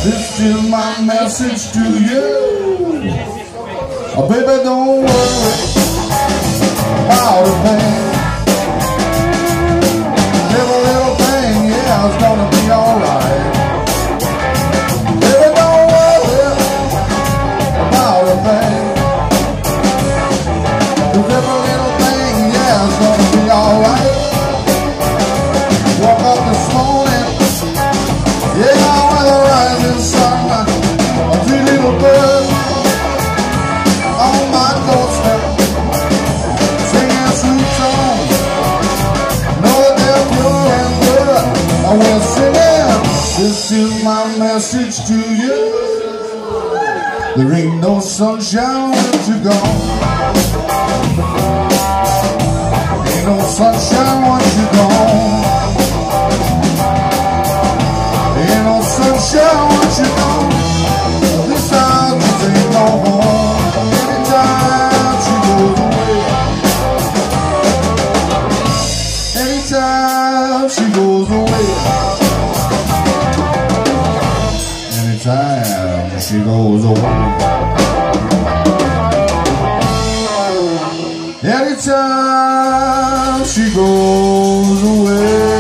This is my message to you. Oh, baby, don't worry about a thing. Every little thing, yeah, it's gonna be alright. Baby, don't worry about a thing. 'Cause every little thing, yeah, it's gonna be alright. Woke up this morning, yeah, with the rising sun, a three little birds on my doorstep, singing sweet songs. Know that they're pure and good, and we're singing. This is my message to you. There ain't no sunshine when you're gone. Ain't no sunshine once you're gone. Ain't no sunshine once you're gone. This house just ain't no home. Anytime she goes away, anytime she goes away, anytime she goes away, anytime she goes away.